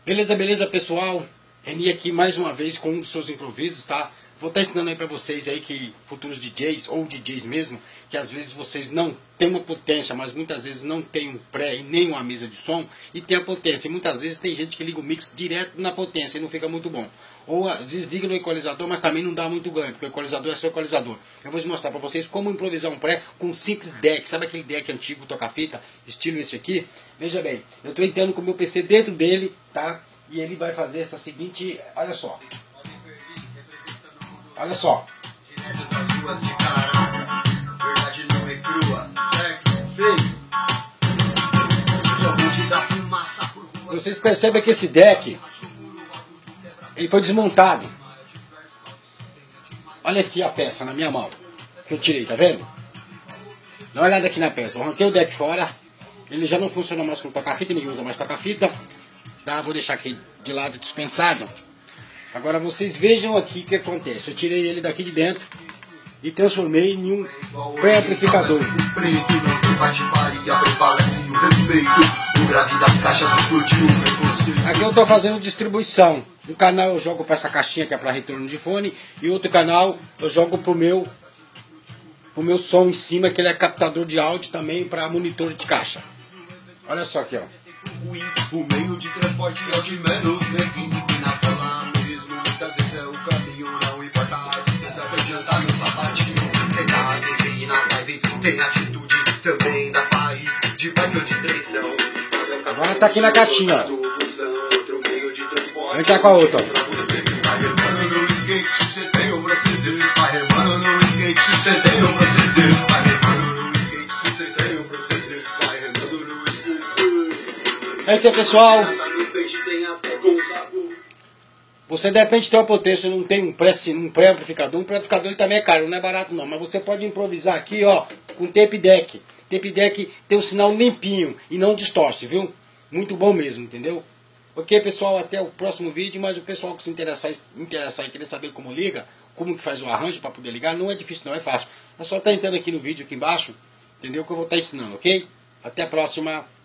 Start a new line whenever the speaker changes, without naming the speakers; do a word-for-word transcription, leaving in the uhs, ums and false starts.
Beleza, beleza, pessoal? Reni aqui mais uma vez com um dos seus improvisos, tá? Vou estar ensinando aí pra vocês aí que futuros D Js, ou D Js mesmo, que às vezes vocês não têm uma potência, mas muitas vezes não tem um pré e nem uma mesa de som, e tem a potência. E muitas vezes tem gente que liga o mix direto na potência e não fica muito bom. Ou às vezes liga no equalizador, mas também não dá muito ganho, porque o equalizador é só equalizador. Eu vou mostrar pra vocês como improvisar um pré com um simples deck. Sabe aquele deck antigo, toca-fita, estilo esse aqui? Veja bem, eu estou entrando com o meu P C dentro dele, tá? E ele vai fazer essa seguinte, olha só. Olha só. Vocês percebem que esse deck, ele foi desmontado. Olha aqui a peça na minha mão, que eu tirei, tá vendo? Dá uma olhada aqui na peça. Eu arranquei o deck fora. Ele já não funciona mais com toca-fita, ninguém usa mais toca-fita. Tá? Vou deixar aqui de lado dispensado. Agora vocês vejam aqui o que acontece. Eu tirei ele daqui de dentro e transformei em um pré-amplificador. Aqui eu estou fazendo distribuição. Um canal eu jogo para essa caixinha que é para retorno de fone, e outro canal eu jogo para o meu, pro meu som em cima, que ele é captador de áudio também para monitor de caixa. Olha só aqui, ó. O meio de transporte é o de menos neguinho que nasce lá mesmo. Muitas vezes é o caminho, não importa a distância. Tem jantar no sapatinho, tem carne, tem na live, tem atitude também da pai. De banho de traição. Agora tá aqui na caixinha, ó. Vem cá com a outra, ó. É isso aí, pessoal. Você de repente tem uma potência, não tem um pré-amplificador. Um pré-amplificador também é caro, não é barato não. Mas você pode improvisar aqui, ó, com tape deck. Tape deck tem um sinal limpinho e não distorce, viu? Muito bom mesmo, entendeu? Ok, pessoal, até o próximo vídeo. Mas o pessoal que se interessar, interessar e querer saber como liga, como que faz o arranjo para poder ligar, não é difícil não, é fácil. É só estar entrando aqui no vídeo aqui embaixo, entendeu? Que eu vou estar ensinando, ok? Até a próxima.